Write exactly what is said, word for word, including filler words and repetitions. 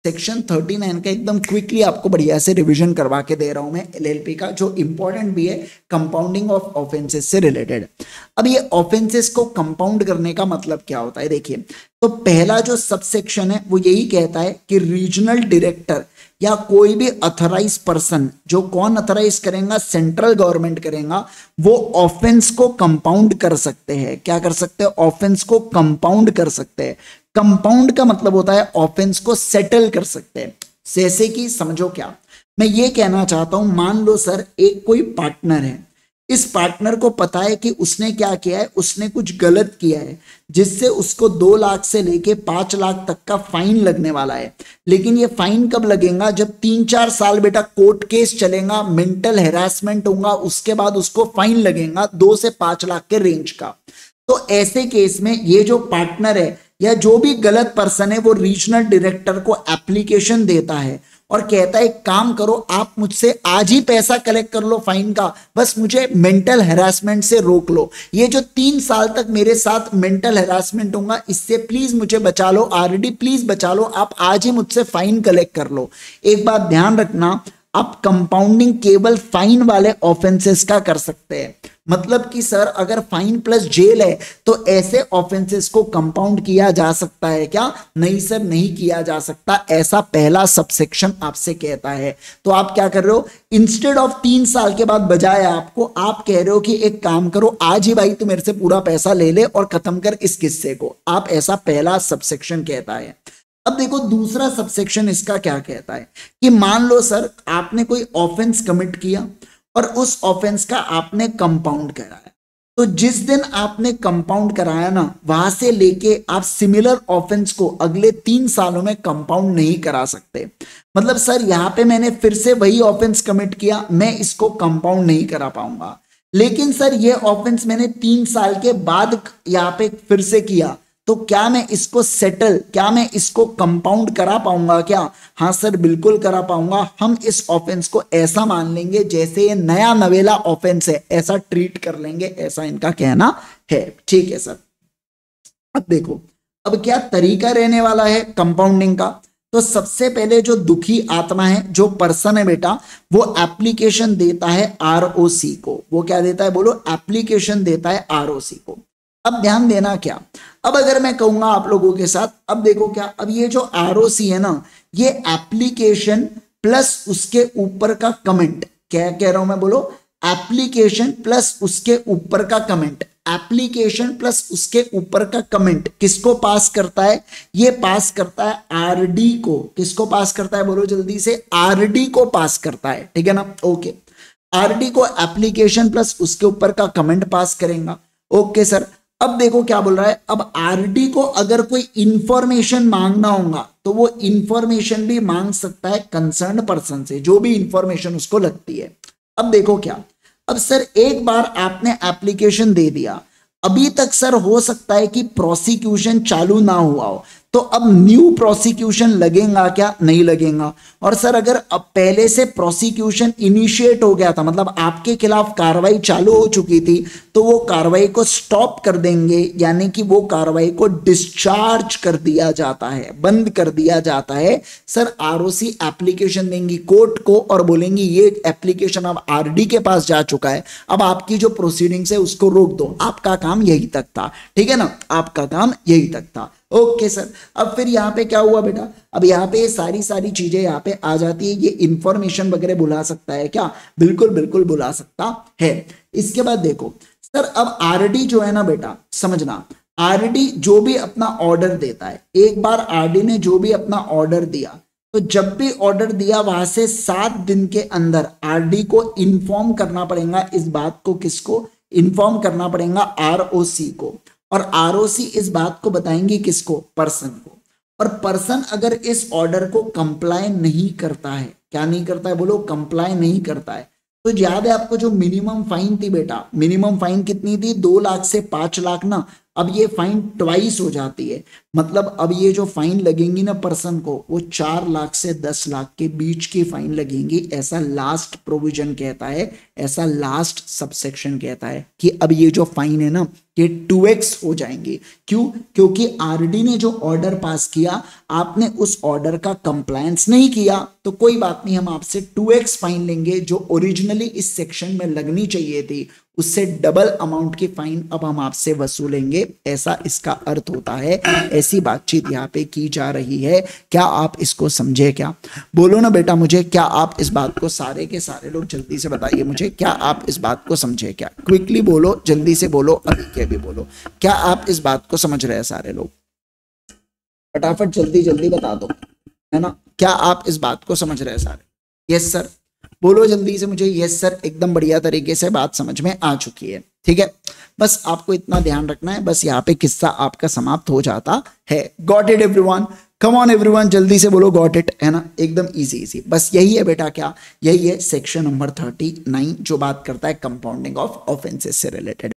Section thirty nine का एकदम quickly आपको बढ़िया से रिवीजन करवा के दे रहा हूं मैं एलएलपी का, जो इंपॉर्टेंट भी है कंपाउंडिंग ऑफ ऑफेंसेस से रिलेटेड। अब ये ऑफेंसेस को कंपाउंड करने का मतलब क्या होता है, देखिए तो पहला जो सबसेक्शन है वो यही कहता है कि रीजनल डायरेक्टर या कोई भी अथराइज पर्सन, जो कौन अथराइज करेगा, सेंट्रल गवर्नमेंट करेगा, वो ऑफेंस को कंपाउंड कर सकते हैं। क्या कर सकते हैं? ऑफेंस को कंपाउंड कर सकते हैं। कंपाउंड का मतलब होता है ऑफेंस को सेटल कर सकते हैं। जैसे कि समझो, क्या मैं ये कहना चाहता हूं, मान लो सर एक कोई पार्टनर है, इस पार्टनर को पता है कि उसने क्या किया है, उसने कुछ गलत किया है जिससे उसको दो लाख से लेके पांच लाख तक का फाइन लगने वाला है। लेकिन ये फाइन कब लगेगा? जब तीन चार साल बेटा कोर्ट केस चलेगा, मेंटल हैरासमेंट होगा, उसके बाद उसको फाइन लगेगा दो से पांच लाख के रेंज का। तो ऐसे केस में ये जो पार्टनर है या जो भी गलत पर्सन है, वो रीजनल डायरेक्टर को एप्लीकेशन देता है और कहता है काम करो, आप मुझसे आज ही पैसा कलेक्ट कर लो फाइन का, बस मुझे मेंटल हैरासमेंट से रोक लो। ये जो तीन साल तक मेरे साथ मेंटल हैरासमेंट होगा, इससे प्लीज मुझे बचा लो, आरडी प्लीज बचा लो, आप आज ही मुझसे फाइन कलेक्ट कर लो। एक बात ध्यान रखना, आप कंपाउंडिंग केवल फाइन वाले ऑफेंसेस का कर सकते हैं। मतलब कि सर अगर फाइन प्लस जेल है तो ऐसे ऑफेंसेस को कंपाउंड किया जा सकता है क्या? नहीं सर, नहीं किया जा सकता, ऐसा पहला सबसेक्शन आपसे कहता है। तो आप क्या कर रहे हो, इंस्टेड ऑफ तीन साल के बाद बजाय आपको, आप कह रहे हो कि एक काम करो, आज ही भाई तू मेरे से पूरा पैसा ले ले और खत्म कर इस किस्से को। आप ऐसा पहला सबसेक्शन कहता है। अब देखो दूसरा सबसेक्शन इसका क्या कहता है कि मान लो सर आपने कोई ऑफेंस कमिट किया और उस ऑफेंस का आपने कंपाउंड कराया, तो जिस दिन आपने कंपाउंड कराया ना, वहां से लेके आप सिमिलर ऑफेंस को अगले तीन सालों में कंपाउंड नहीं करा सकते। मतलब सर यहां पे मैंने फिर से वही ऑफेंस कमिट किया, मैं इसको कंपाउंड नहीं करा पाऊंगा। लेकिन सर ये ऑफेंस मैंने तीन साल के बाद यहाँ पे फिर से किया, तो क्या मैं इसको सेटल, क्या मैं इसको कंपाउंड करा पाऊंगा क्या? हाँ सर बिल्कुल करा पाऊंगा। हम इस ऑफेंस को ऐसा मान लेंगे जैसे ये नया नवेला ऑफेंस है, ऐसा ट्रीट कर लेंगे, ऐसा इनका कहना है। ठीक है सर। अब देखो अब क्या तरीका रहने वाला है कंपाउंडिंग का। तो सबसे पहले जो दुखी आत्मा है, जो पर्सन है बेटा, वो एप्लीकेशन देता है आरओसी को। वो क्या देता है बोलो? एप्लीकेशन देता है आरओसी को। अब ध्यान देना क्या, अब अगर मैं कहूंगा आप लोगों के साथ, अब देखो क्या, अब ये जो आरओसी है ना, ये एप्लीकेशन प्लस उसके ऊपर का कमेंट, क्या कह रहा हूं मैं बोलो? एप्लीकेशन प्लस उसके ऊपर का कमेंट, एप्लीकेशन प्लस उसके ऊपर का कमेंट किसको पास करता है? ये पास करता है आरडी को। किसको पास करता है बोलो जल्दी से? आरडी को पास करता है, ठीक है ना? ओके, आरडी को एप्लीकेशन प्लस उसके ऊपर का कमेंट पास करेगा। Okay sir. अब देखो क्या बोल रहा है, अब आरडी को अगर कोई इंफॉर्मेशन मांगना होगा तो वो इंफॉर्मेशन भी मांग सकता है कंसर्न पर्सन से, जो भी इंफॉर्मेशन उसको लगती है। अब देखो क्या, अब सर एक बार आपने एप्लीकेशन दे दिया, अभी तक सर हो सकता है कि प्रोसिक्यूशन चालू ना हुआ हो, तो अब न्यू प्रोसिक्यूशन लगेगा क्या? नहीं लगेगा। और सर अगर अब पहले से प्रोसिक्यूशन इनिशिएट हो गया था, मतलब आपके खिलाफ कार्रवाई चालू हो चुकी थी, तो वो कार्रवाई को स्टॉप कर देंगे, यानी कि वो कार्रवाई को डिस्चार्ज कर दिया जाता है, बंद कर दिया जाता है। सर आरओसी एप्लीकेशन देंगी कोर्ट को और बोलेंगी ये एप्लीकेशन अब आरडी के पास जा चुका है, अब आपकी जो प्रोसीडिंग्स है उसको रोक दो। आपका काम यही तक था, ठीक है ना? आपका काम यही तक था। Okay sir. अब फिर यहाँ पे क्या हुआ बेटा, अब यहाँ पे सारी सारी चीजें यहाँ पे आ जाती है। ये इंफॉर्मेशन वगैरह बुला सकता है क्या? बिल्कुल बिल्कुल बुला सकता है। इसके बाद देखो सर, अब आरडी जो है ना बेटा, समझना, आरडी जो भी अपना ऑर्डर देता है, एक बार आरडी ने जो भी अपना ऑर्डर दिया, तो जब भी ऑर्डर दिया वहां से सात दिन के अंदर आरडी को इन्फॉर्म करना पड़ेगा इस बात को। किसको इन्फॉर्म करना पड़ेगा? आरओसी को। और आरओसी इस बात को बताएंगे किसको? पर्सन को। और पर्सन अगर इस ऑर्डर को कंप्लाई नहीं करता है, क्या नहीं करता है बोलो? कंप्लाई नहीं करता है, तो याद है आपको जो मिनिमम फाइन थी बेटा, मिनिमम फाइन कितनी थी? दो लाख से पांच लाख ना। अब ये फाइन ट्वाइस हो जाती है, मतलब अब ये जो फाइन लगेंगी ना पर्सन को, वो चार लाख से दस लाख के बीच की फाइन लगेंगी। ऐसा लास्ट प्रोविजन कहता है, ऐसा लास्ट सबसेक्शन कहता है कि अब ये जो फाइन है ना, ये टू एक्स हो जाएंगे। क्यों? क्योंकि आरडी ने जो ऑर्डर पास किया, आपने उस ऑर्डर का कंप्लायंस नहीं किया, तो कोई बात नहीं, हम आपसे टू एक्स फाइन लेंगे, जो ओरिजिनली इस सेक्शन में लगनी चाहिए थी, उससे डबल अमाउंट की फाइन अब हम आपसे वसूलेंगे। ऐसा इसका अर्थ होता है। ऐसी बातचीत यहाँ पे की जा रही है। क्या आप इसको समझे? क्या बोलो ना बेटा मुझे, क्या आप इस बात को, सारे के सारे लोग जल्दी से बताइए मुझे, क्या आप इस बात को समझे? क्या क्विकली बोलो, जल्दी से बोलो, अभी के भी बोलो, क्या आप इस बात को समझ रहे हैं? सारे लोग फटाफट जल्दी जल्दी बता दो, है ना? क्या आप इस बात को समझ रहे हैं सारे? यस सर, बोलो जल्दी से मुझे। यस सर, एकदम बढ़िया तरीके से बात समझ में आ चुकी है। ठीक है, बस आपको इतना ध्यान रखना है, बस यहाँ पे किस्सा आपका समाप्त हो जाता है। Got it everyone? Come on everyone, जल्दी से बोलो गॉट इट, है ना? एकदम इजी इजी, बस यही है बेटा। क्या? यही है सेक्शन नंबर थर्टी नाइन, जो बात करता है कंपाउंडिंग ऑफ ऑफेंसेस से रिलेटेड।